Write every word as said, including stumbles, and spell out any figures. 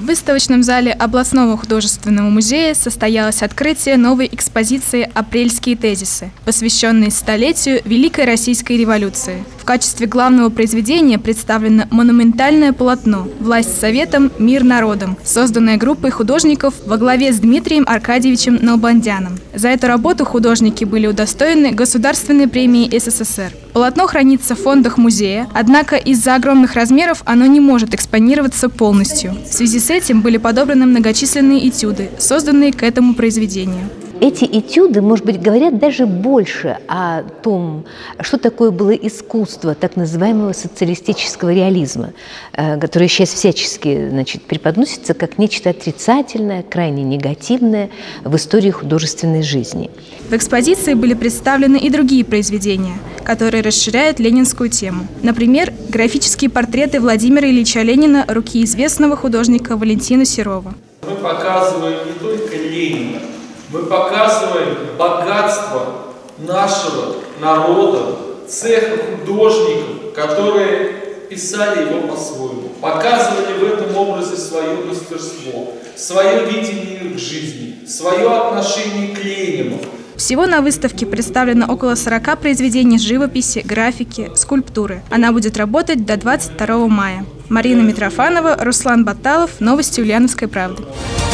выставочном зале областного художественного музея состоялось открытие новой экспозиции «Апрельские тезисы», посвященной столетию Великой Российской революции. В качестве главного произведения представлено монументальное полотно «Власть советом, мир народом», созданное группой художников во главе с Дмитрием Аркадьевичем Налбандяном. За эту работу художники были удостоены Государственной премии СССР. Полотно хранится в фондах музея, однако из-за огромных размеров оно не может экспонироваться полностью. В связи с этим были подобраны многочисленные этюды, созданные к этому произведению. Эти этюды, может быть, говорят даже больше о том, что такое было искусство так называемого социалистического реализма, которое сейчас всячески, значит, преподносится как нечто отрицательное, крайне негативное в истории художественной жизни. В экспозиции были представлены и другие произведения, которые расширяют ленинскую тему. Например, графические портреты Владимира Ильича Ленина руки известного художника Валентина Серова. Мы показываем не только Ленина, мы показываем богатство нашего народа, цеха художников, которые писали его по-своему, показывали в этом образе свое мастерство, свое видение к жизни, свое отношение к Ленину. Всего на выставке представлено около сорока произведений живописи, графики, скульптуры. Она будет работать до двадцать второго мая. Марина Митрофанова, Руслан Баталов. Новости Ульяновской правды.